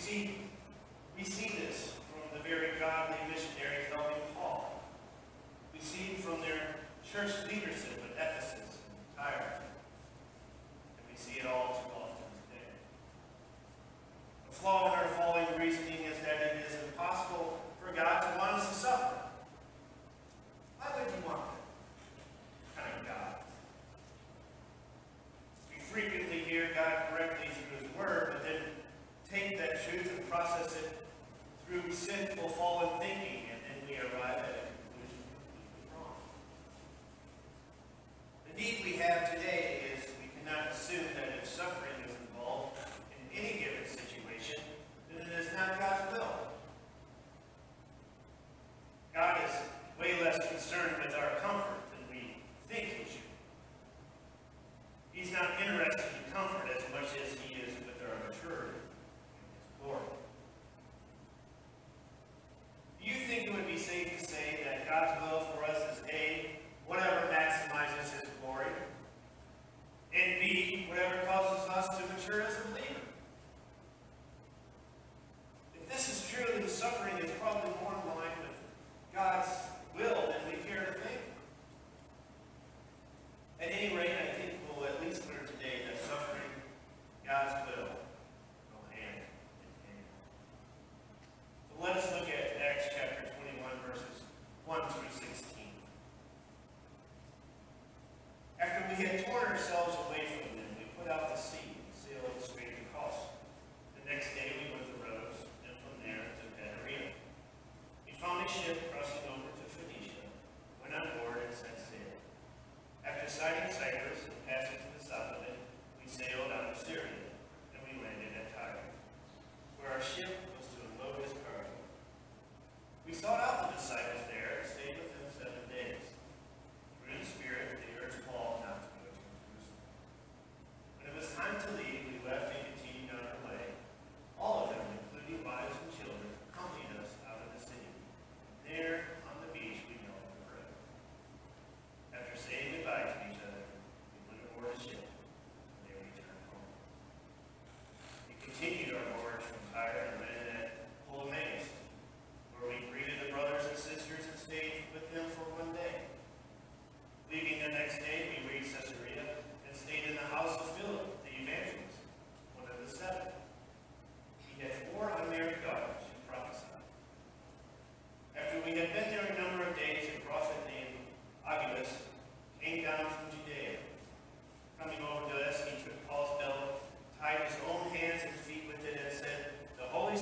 We see this from the very godly missionaries helping Paul. We see it from their church leadership at Ephesus and Tyre. And we see it all too often today. The flaw in our falling reasoning is that it is impossible for God to want us to suffer. Why would you want that kind of God? We frequently hear God correctly through his word, but then take that truth and process it through sinful, fallen thinking, and then we arrive at a conclusion completely wrong. The need we have today is we cannot assume that if suffering is involved in any given situation, then it is not God's will. God is way less concerned with our comfort than we think he should. He's not interested in comfort as much as he is with our maturity and his glory. Do you think it would be safe to say that God's will for us is A, whatever maximizes his glory, and B, whatever causes us to mature as a believer? If this is true, then suffering is probably more in line with God's will than we care to think. At any rate, I think we'll at least learn today that suffering, God's will, go hand in hand. So let us look at Acts chapter 21, verses 1 through 16. After we had torn ourselves away from them, we put out to sea and sailed straight across. The next day we went to Rhodes, and from there to Patara. We found a ship crossing over to Phoenicia, went on board and set sail. After sighting Cyprus and passing to the south of it, we sailed out of Syria, and we landed at Tyre, where our ship was to unload his cargo. We sought out the disciples there and stayed with them 7 days. Through the Spirit, they urged Paul not to go to Jerusalem. When it was time to leave, we left and continued on our way. All of them, including wives and children, accompanied us out of the city. There, on the beach, we knelt for bread. After saying goodbye to each other, we went aboard the ship, and they returned home. We continued our voyage from Tyre and landed at Ptolemais, where we greeted the brothers and sisters and stayed with them for 1 day. Leaving the next day, we reached Caesarea and stayed in the house of Philip, the evangelist, one of the 7. He had 4 unmarried daughters who prophesied. After we had been there a number of days, a prophet named Agabus came down from Judea. Coming over to us, he took Paul's belt, tied his own hands and feet with it, and said, "The Holy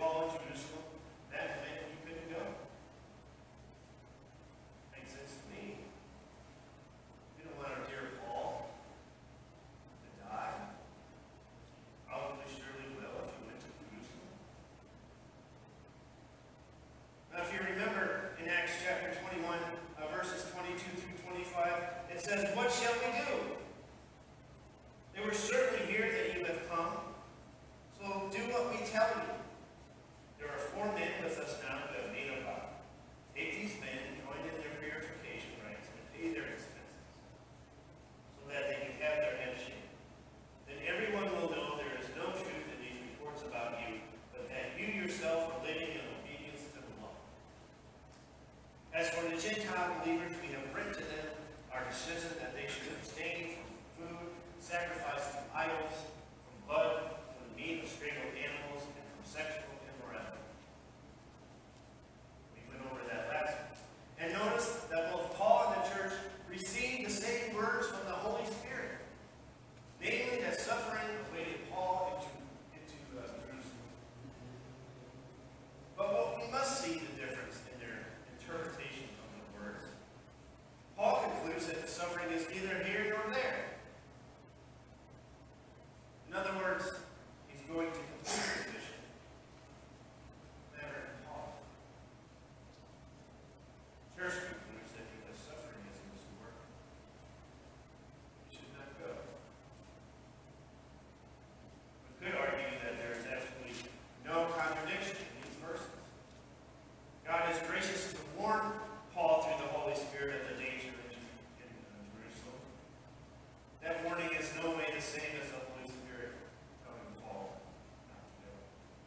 Paul in Jerusalem, that meant he couldn't go. Makes sense to me. We don't want our dear Paul to die. Probably surely will if he went to Jerusalem. Now, if you remember in Acts chapter 21, verses 22 through 25, it says, "What shall we do? They were certainly here that you have come. So do what we tell you. There are 4 men with us now who have made a vow. Take these men and join in their purification rites and pay their expenses, so that they can have their heads shaved. Then everyone will know there is no truth in these reports about you, but that you yourself are living in obedience to the law. As for the Gentile believers, we have written to them our decision that they should abstain from food sacrificed to idols, from blood, from the meat of strangled animals, and from sexual immorality." We went over that last week. And notice that both Paul and the church received the same words from the Holy Spirit, namely that suffering awaited Paul into Jerusalem. But what we must see the difference in their interpretation of the words. Paul concludes that the suffering is neither here nor there. In other words, he's going to complete his mission. Never in Paul. Church concludes that because suffering is in his work, he should not go. We could argue that there is absolutely no contradiction in these verses. God is gracious to warn Paul through the Holy Spirit of the danger in Jerusalem. That warning is no way the same as the Holy Spirit telling Paul not to go.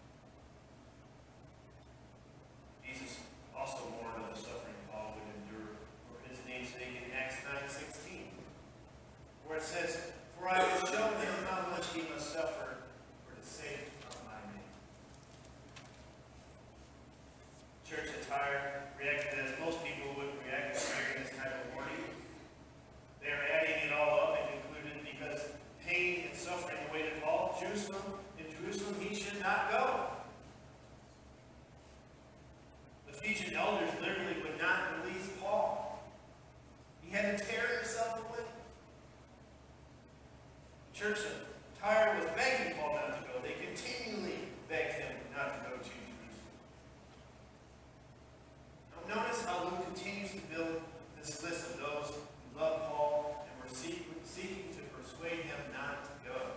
Jesus also warned of the suffering Paul would endure for his namesake in Acts 9:16, where it says, "For I will show him how much he must suffer for the sake of my name." Church attire reacted as most people would react to hearing this type of warning. They are adding it all up and concluded because pain and suffering awaited Paul, in Jerusalem he should not go. The Ephesian elders literally would not release Paul. He had to tear himself away. The church of Tyre was begging Paul not to go. They continually begged him not to go to Jerusalem. Now notice how Luke continues to build this list of those who loved Paul and were seeking to persuade him not to go.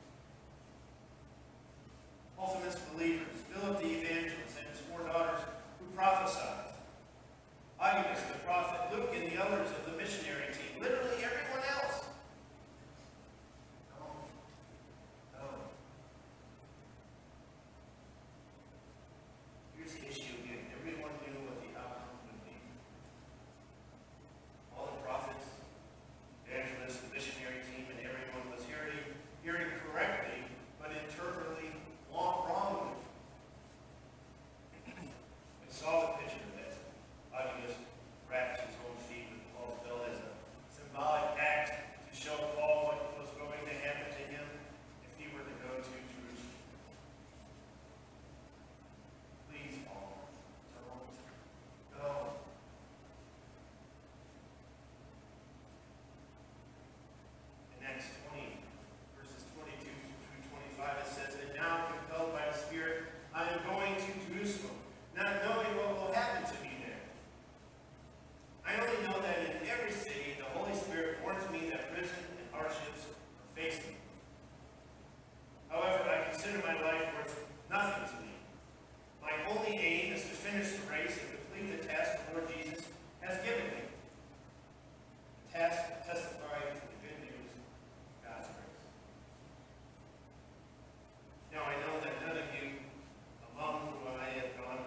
Ultimate believers, Philip the evangelist and his 4 daughters who prophesied, Agabus the prophet, Luke and the others of the missionary team, literally everyone else. No. Here's the issue again. Everyone knew what the outcome would be. All the prophets, evangelists, the missionary team, and everyone was hearing correctly, but interpreting wrongly. We saw the picture that Agabus wrapped his own feet with Paul's belt as a symbolic act to show Paul what was going to happen to him if he were to go to Jerusalem. Please, Paul, don't go. In Acts 20, verses 22 through 25, it says, "And now, compelled by the Spirit, I am going to Jerusalem, not knowing what will happen to me there. I only know that in every city the Holy Spirit warns me that prison and hardships are facing me. However, I consider my life worth nothing to me. My only aim is to finish the race and complete the task the Lord Jesus has given me. The task of testifying to the good news of God's grace. Now I know that none of you among whom I have gone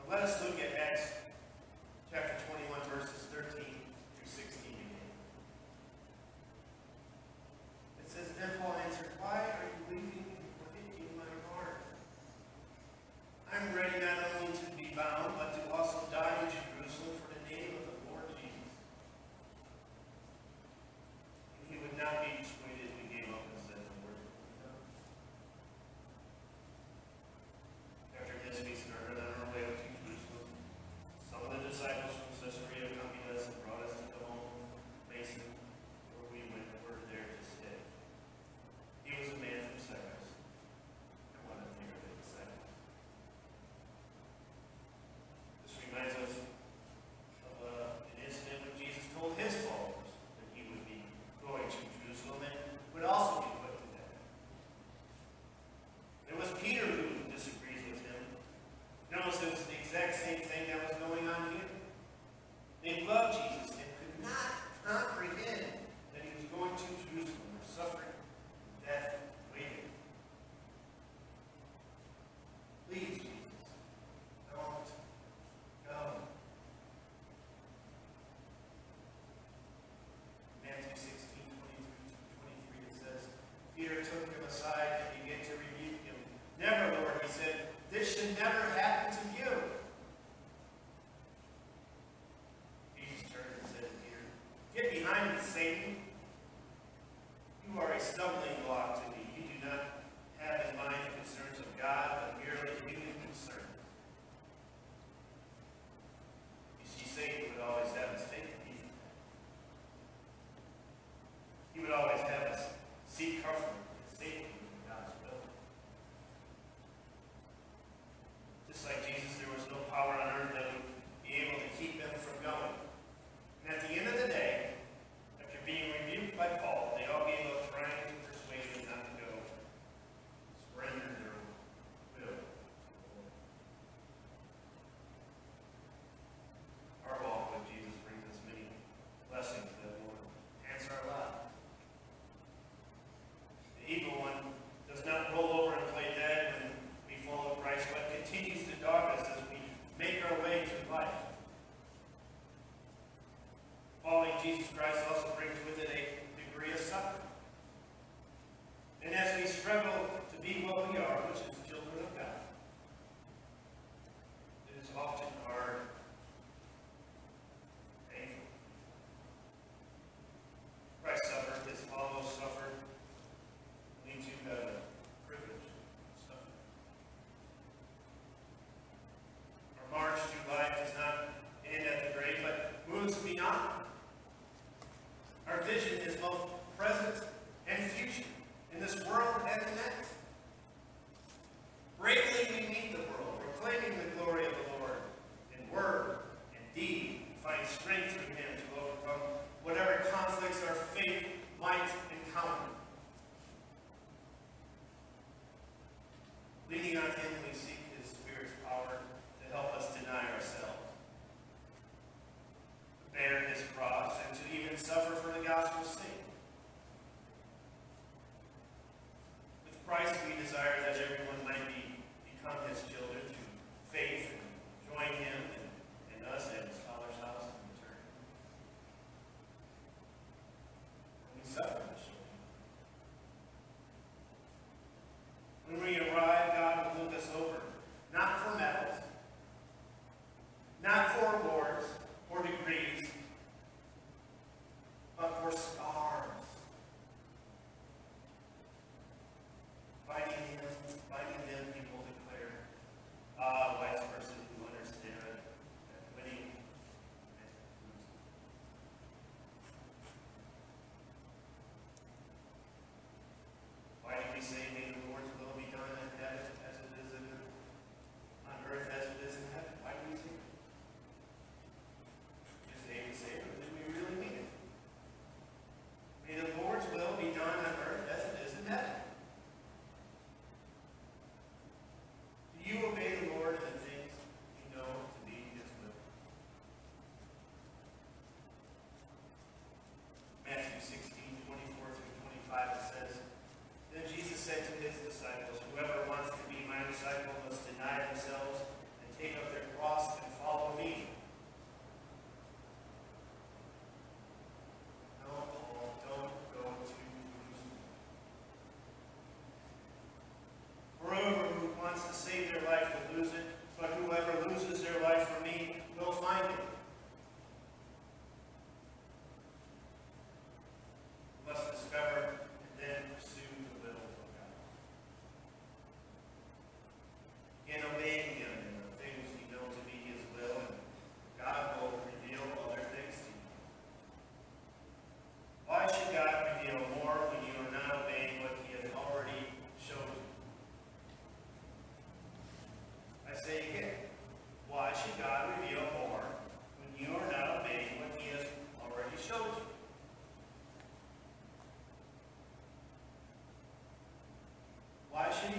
Let us look at Acts chapter 21, verses 13 through 16 again. It says, Then Paul answered, Why are you weeping and breaking my heart? I'm ready not only to be bound, but to also die in Jerusalem for the name of the Lord Jesus. And he would not be persuaded, we gave up and said the word. After this, we started on our way up to Jerusalem. Some of the disciples from Caesarea accompanied us and brought us to the home of Mason, where we were there to stay. He was a man from Cyprus. I wanted to hear of it disciples. This reminds us of an incident when Jesus told his followers that he would be going to Jerusalem and would also be put to death. It was Peter who disagrees with him. Notice it was the exact same thing that was going on here. They loved Jesus and could not comprehend that he was going to Jerusalem or suffering death waiting. Please, Jesus, don't go. Matthew 16:23 it says, Peter took him aside and began to rebuke him. Never, Lord, he said, this should never happen to you. Jesus turned and said to Peter, Get behind me, Satan. You are a stumbling block to me. You do not have in mind the concerns of God, but merely human concerns. You see, Satan would always have us take the easy path. He would always have us seek comfort and safety in God's will. Just like Jesus, there was no power on earth that would be able to keep them from going. And at the end of the day, after being rebuked by Paul, they all gave up trying to persuade him not to go. Surrender their will. Our walk with Jesus brings us many blessings that will enhance our lives. The evil one does not roll over and play dead when we follow Christ, but continues to dog us as we make our way through life. Following Jesus Christ also brings with it a degree of suffering. And as we struggle to be what we are, which is children of God, it is often hard, painful. Christ suffered, his followers suffered. We too have the privilege of suffering. Our march through life does not end at the grave, but moves beyond. Our vision is both present and future, in this world and the next. Bravely we meet the world, proclaiming the glory of the Lord in word and deed, find strength through him to overcome whatever conflicts our faith might encounter. Leaning on him, we seek his Spirit's power to help us deny ourselves, bear his cross, and to even suffer for the gospel's sake. With Christ, we desire that everyone might become his children through faith and join him and us at his Father's house in eternity. We suffer this way. When we arrive, God will look us over, not for medals, not for awards or degrees, but for scars. Finding them, he will declare, a wise person who understands that winning and losing. Why do we say, may the Lord's will be done in heaven as it is on earth as it is in heaven? Why do we say that? Just say we say it, or do we really mean it? May the Lord's will be done on earth as it is in heaven. Do you obey the Lord in the things you know to be his will? Matthew 16:24-25 it says, Then Jesus said to his disciples, Whoever wants to be my disciple must deny themselves and take up their cross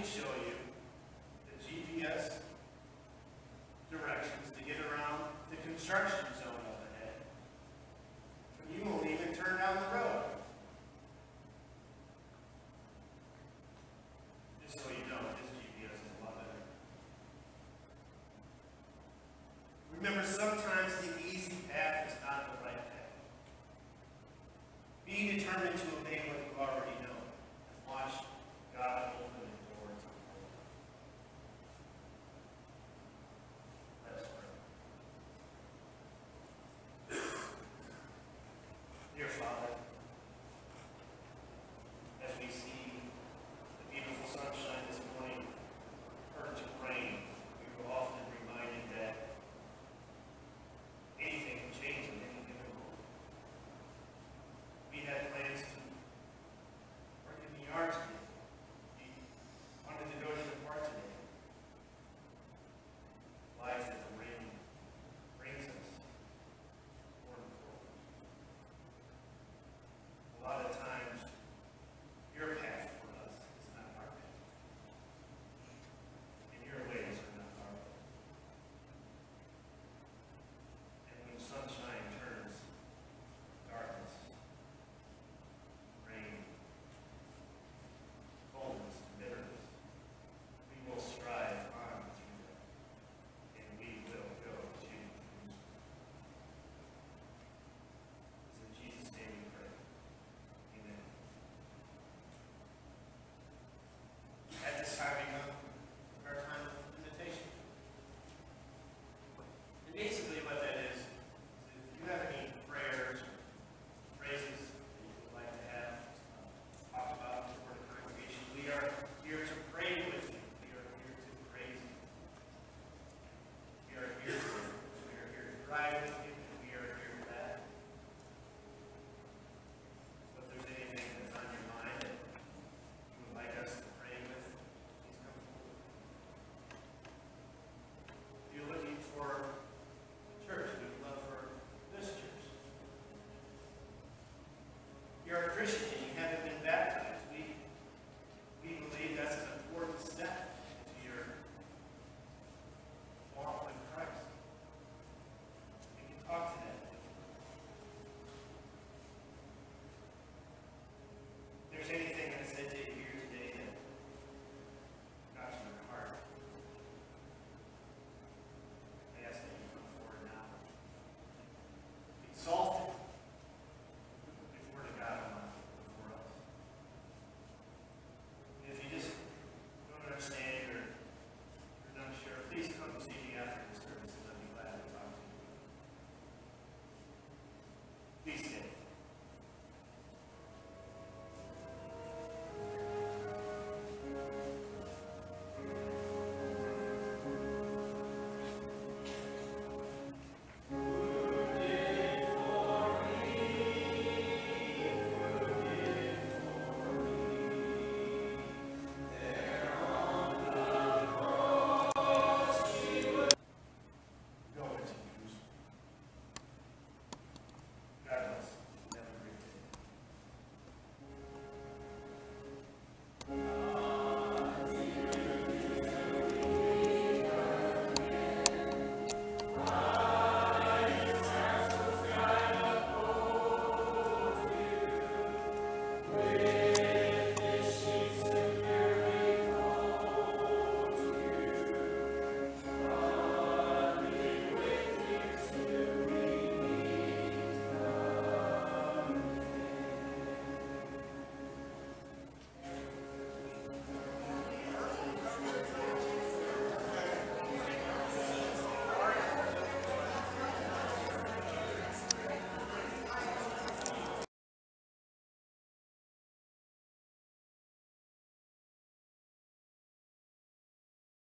can show you the GPS directions to get around the construction zone up ahead. But you won't even turn down the road. Just so you know, this GPS is a lot better. Remember, sometimes the easy path is not the right path. Be determined to obey what you've already